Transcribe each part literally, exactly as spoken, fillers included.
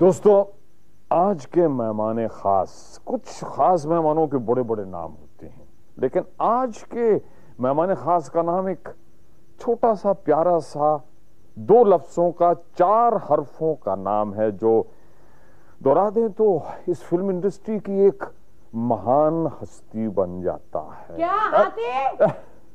दोस्तों, आज के मेहमान खास, कुछ खास मेहमानों के बड़े बड़े नाम होते हैं, लेकिन आज के मेहमान खास का नाम एक छोटा सा प्यारा सा दो लफ्जों का चार हरफों का नाम है, जो दोहरा दें तो इस फिल्म इंडस्ट्री की एक महान हस्ती बन जाता है। क्या हाथी?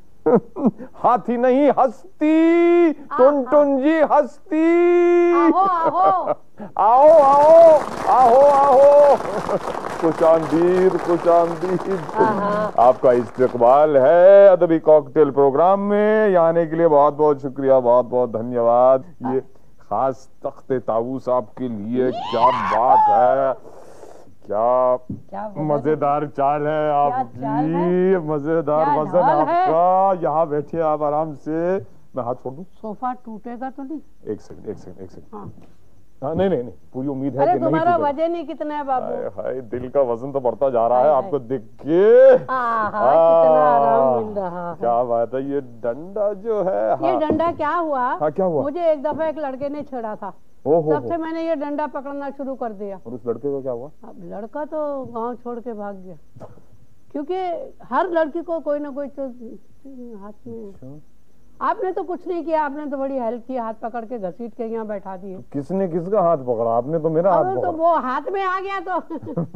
हाथी नहीं, हस्ती। टुन टुन जी, हस्ती। आहो आहो आओ आओ आओ आओ खुशामदीद खुशामदीद। आपका इस्तकबाल है अदबी कॉकटेल प्रोग्राम में। यहाँ आने के लिए बहुत बहुत शुक्रिया, बहुत बहुत धन्यवाद। ये खास तख्ते ताऊस आपके लिए, क्या बात है, क्या, क्या मजेदार चाल है आपकी, मजेदार वजन आपका। यहाँ बैठिए आप आराम से। मैं हाथ छोड़ दूं? सोफा टूटेगा तो नहीं? एक सेकंड एक सेकंड एक सेकंड। हाँ। हाँ, नहीं नहीं नहीं, पूरी उम्मीद है अरे कि तुम्हारा वजन ही कितना है बाबू? हाय हाय, दिल का वजन तो बढ़ता जा रहा है आपको देख के। कितना आराम मिल रहा है। क्या बात है। ये डंडा जो है, ये डंडा क्या हुआ? हाँ, क्या हुआ? मुझे एक दफा एक लड़के ने छेड़ा था, तब से मैंने ये डंडा पकड़ना शुरू कर दिया। और उस लड़के को क्या हुआ? अब लड़का तो गांव छोड़ के भाग गया, क्योंकि हर लड़की को कोई ना कोई तो हाथ में। आपने तो कुछ नहीं किया, आपने तो बड़ी हेल्प की, हाथ पकड़ के घसीट के यहाँ बैठा दिए। तो किसने किसका हाथ पकड़ा? आपने तो मेरा हाथ पकड़ा। तो वो हाथ में आ गया तो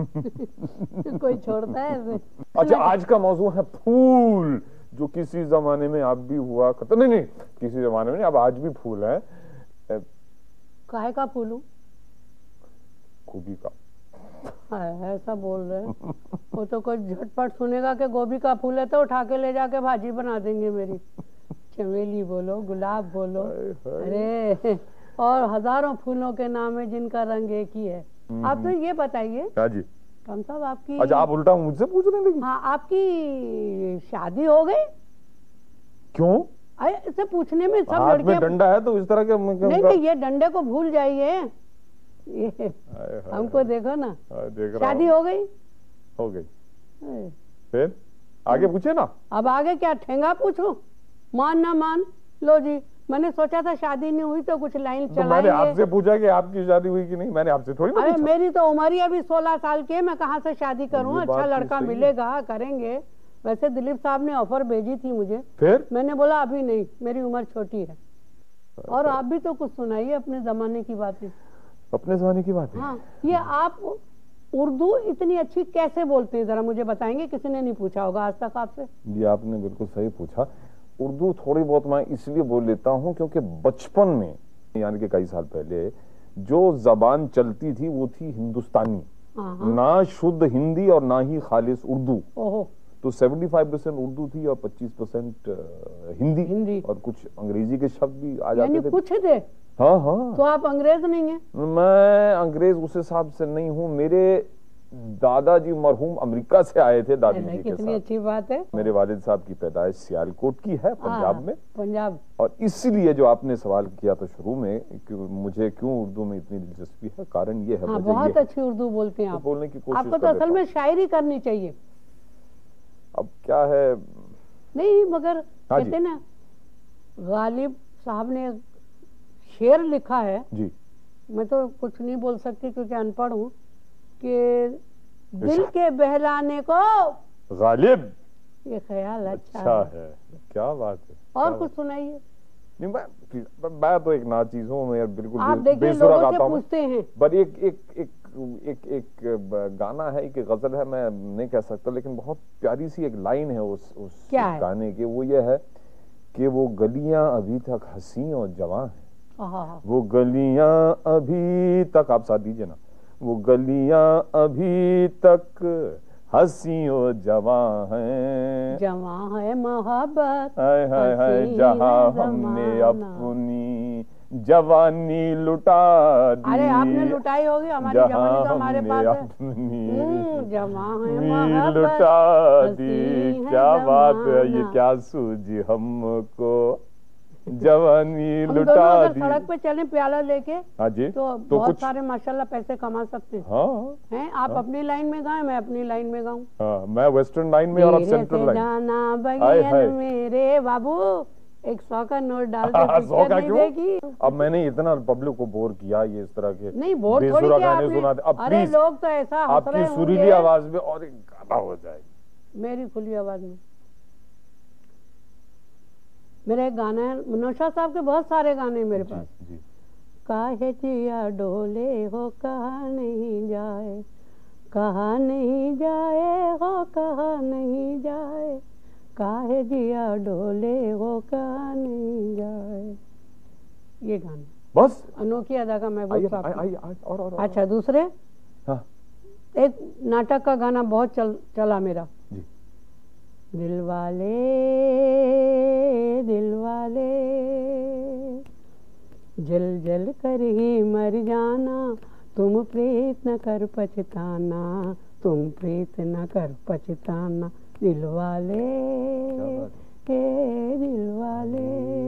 कोई छोड़ता है ऐसे। अच्छा, आज का मौजू है फूल, जो किसी जमाने में आप भी हुआ करता। नहीं नहीं, किसी जमाने में नहीं, अब आज भी फूल है। काहे का फूल हूँ? गोभी का। ऐसा बोल रहे हैं। वो तो कोई झटपट सुनेगा कि गोभी का फूल है तो उठा के ले जाके भाजी बना देंगे मेरी। चमेली बोलो, गुलाब बोलो, अरे और हजारों फूलों के नाम है जिनका रंग एक ही है। आप तो ये बताइए। क्या जी? कम साहब आपकी। अच्छा, आप उल्टा मुझसे पूछ रहे हैं? हाँ, आपकी शादी हो गई? क्यों? अरे इसे पूछने में सब हाथ में डंडा है तो इस तरह के। नहीं नहीं, ये डंडे को भूल जाइए, ये हमको देखो ना। देख रहा शादी हो गई? हो गई। फिर आगे पूछे ना। अब आगे क्या ठेंगा पूछूं? मान ना मान लो जी। मैंने सोचा था शादी नहीं हुई तो कुछ लाइन तो चलाएंगे। मैंने आपसे पूछा कि आपकी शादी हुई कि नहीं, मैंने आपसे थोड़ी अरे मेरी तो उम्र ही अभी सोलह साल की है, मैं कहाँ से शादी करूँ? अच्छा लड़का मिलेगा करेंगे। वैसे दिलीप साहब ने ऑफर भेजी थी मुझे, फिर मैंने बोला अभी नहीं, मेरी उम्र छोटी है। और आप भी तो कुछ सुनाइए अपने जमाने की बातें। अपने जमाने की बातें? हाँ, ये आप उर्दू इतनी अच्छी कैसे बोलते हैं, जरा मुझे बताएंगे? किसी ने नहीं पूछा होगा आज तक आपसे। ये आपने बिल्कुल सही पूछा। उर्दू थोड़ी बहुत मैं इसलिए बोल लेता हूँ क्योंकि बचपन में, यानी कि कई साल पहले, जो जबान चलती थी वो थी हिंदुस्तानी, ना शुद्ध हिंदी और ना ही खालिस उर्दू। ओहो। तो पचहत्तर परसेंट उर्दू थी और पच्चीस परसेंट हिंदी, हिंदी और कुछ अंग्रेजी के शब्द भी आ जाते थे। कुछ थे? हाँ हाँ। तो आप अंग्रेज नहीं हैं? मैं अंग्रेज उस हिसाब से नहीं हूँ। मेरे दादाजी मरहूम अमेरिका से आए थे दादी जी के साथ। कितनी अच्छी बात है। मेरे वालिद साहब की पैदाइश सियालकोट की है, पंजाब में। पंजाब। और इसलिए जो आपने सवाल किया था शुरू में कि मुझे क्यों उर्दू में इतनी दिलचस्पी है, कारण ये है। हाँ, बहुत अच्छी उर्दू बोलते हैं आप। बोलने की कोशिश आपको तो असल में शायरी करनी चाहिए। अब क्या है, नहीं मगर कहते ना, गालिब साहब ने शेर लिखा है जी। मैं तो कुछ नहीं बोल सकती क्योंकि अनपढ़ हूँ, कि दिल के बहलाने को गालिब, ये ख्याल अच्छा, अच्छा है। है। क्या बात है। और कुछ सुनाइए। नहीं, मैं मैं तो एक नाचीज हूँ, मैं बिल्कुल आप देखिए लोगों से पूछते हैं। पर एक एक एक एक एक गाना है, एक गजल है, मैं नहीं कह सकता, लेकिन बहुत प्यारी सी एक लाइन है उस उस गाने के। वो ये है कि वो गलियां अभी तक हंसी और जवां हैं, वो गलियां अभी तक, आप साथ दीजिए ना, वो गलियां अभी तक हंसी और जवां हैं, जवां है मोहब्बत, हाय हाय हाय, जहां हमने अपनी जवानी लुटा दी। अरे आपने लुटाई होगी, हमारी जवानी तो हमारे पास है। जवां है मोहब्बत लुटा दी। क्या बात है, ये क्या सूझी हमको, जवानी लुटा दी। सड़क पे चलें प्याला लेके, हाँ जी, तो, तो बहुत सारे माशाल्लाह पैसे कमा सकते हैं। हाँ हैं आप हाँ? अपनी लाइन में गाएं, मैं अपनी लाइन में गाऊं। हाँ, मैं वेस्टर्न लाइन में और आप सेंट्रल लाइन। जाना बगियन मेरे बाबू, एक सौ का नोट डाल दे, पिक्चर नहीं देखी। अब मैंने इतना पब्लिक को बोर किया ये इस तरह के नहीं बोर थोड़ी किया आपने। अब अरे लोग तो ऐसा हंस रहे आपकी सुरीली आवाज में और एक गाना हो जाए, मेरी खुली आवाज में। मेरा एक गाना है नौशाद साहब के, बहुत सारे गाने हैं मेरे पास। जी। काहे जिया डोले हो कहा नहीं जाए, कहा नहीं जाए हो कहा नहीं जाए, काहे जिया डोले हो कहा नहीं जाए। ये गाना बस अनोखी अदा का मैं आई, आई, आई, आई, और, और, अच्छा और, दूसरे हाँ। एक नाटक का गाना बहुत चल, चला मेरा जी। दिल वाले दिल वाले जल जल कर ही मर जाना, तुम प्रीत न कर पछताना, तुम प्रीत न कर पछताना, दिल वाले हे दिल वाले।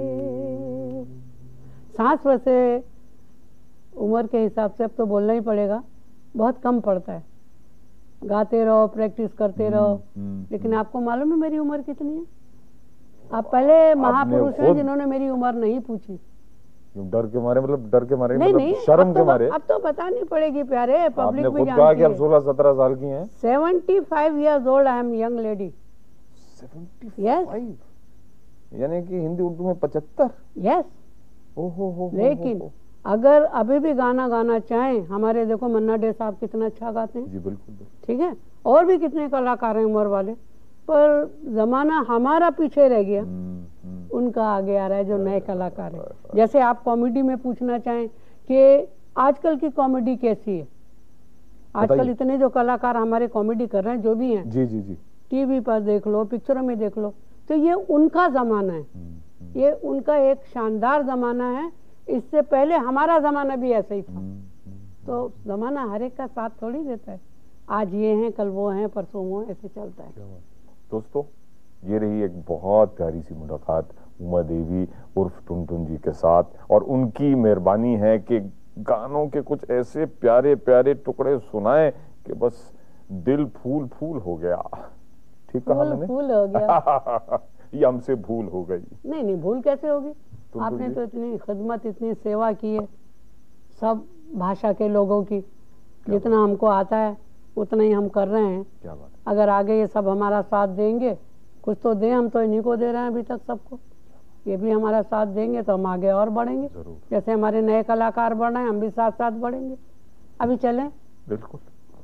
सांस वैसे उम्र के हिसाब से अब तो बोलना ही पड़ेगा, बहुत कम पड़ता है। गाते रहो, प्रैक्टिस करते रहो, लेकिन आपको मालूम है मेरी उम्र कितनी है? आप पहले महापुरुष हैं जिन्होंने मेरी उम्र नहीं पूछी। डर के मारे, मतलब डर के मारे, नहीं मतलब नहीं शर्म तो, के मारे। अब तो बतानी पड़ेगी प्यारे, पब्लिक भी जानती है। कि अब सोलह सत्रह साल की हैं। Seventy five years old I am young lady. Yes, यानी कि हिंदी उर्दू में पचहत्तर। यस। ओहो हो। लेकिन हो, हो। अगर अभी भी गाना गाना चाहें, हमारे देखो मन्ना डे साहब कितना अच्छा गाते हैं। जी बिल्कुल। ठीक है, और भी कितने कलाकार हैं उम्र वाले, पर जमाना हमारा पीछे रह गया, उनका आगे आ रहा है जो नए कलाकार हैं। जैसे आप कॉमेडी में पूछना चाहें कि आजकल की कॉमेडी कैसी है, आजकल इतने जो कलाकार हमारे कॉमेडी कर रहे हैं, जो भी हैं, जी जी जी, टीवी पर देख लो, पिक्चरों में देख लो, तो ये उनका जमाना है, ये उनका एक शानदार जमाना है। इससे पहले हमारा जमाना भी ऐसा ही था। तो जमाना हर एक का साथ थोड़ी देता है, आज ये हैं कल वो हैं परसों वो हैं, ऐसे चलता है। दोस्तों, ये रही एक बहुत प्यारी सी मुलाकात उमा देवी उर्फ टुनटुन जी के साथ, और उनकी मेहरबानी है कि गानों के कुछ ऐसे प्यारे प्यारे टुकड़े सुनाए कि बस दिल फूल फूल हो गया। ठीक कहा मैंने? फूल हो गया। ये हमसे भूल हो गई। नहीं नहीं, भूल कैसे होगी? आपने तो इतनी खिदमत, इतनी सेवा की है सब भाषा के लोगों की, जितना हमको आता है उतना ही हम कर रहे हैं। क्या बात। अगर आगे ये सब हमारा साथ देंगे, कुछ तो दें, हम तो इन्हीं को दे रहे हैं अभी तक सबको, ये भी हमारा साथ देंगे तो हम आगे और बढ़ेंगे। जैसे हमारे नए कलाकार बढ़ रहे हैं, हम भी साथ साथ बढ़ेंगे। अभी चलें? बिल्कुल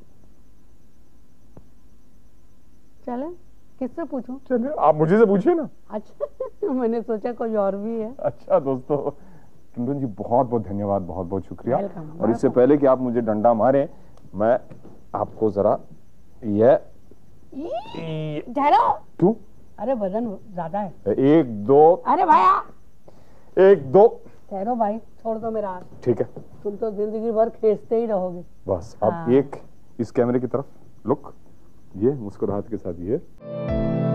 चलें। किससे पूछूं? चलिए आप मुझे से पूछिए ना। अच्छा मैंने सोचा कोई और भी है। अच्छा दोस्तों, टुनटुन जी बहुत बहुत धन्यवाद, बहुत बहुत शुक्रिया। और इससे पहले कि आप मुझे डंडा मारें, मैं आपको जरा यह क्यों? अरे वजन ज्यादा है। एक दो। अरे भाया, एक दो। ठहरो भाई, छोड़ दो मेरा हाथ। ठीक है, तुम तो जिंदगी भर खींचते ही रहोगे। बस अब एक इस कैमरे की तरफ लुक, ये मुस्कुराहट के साथ ये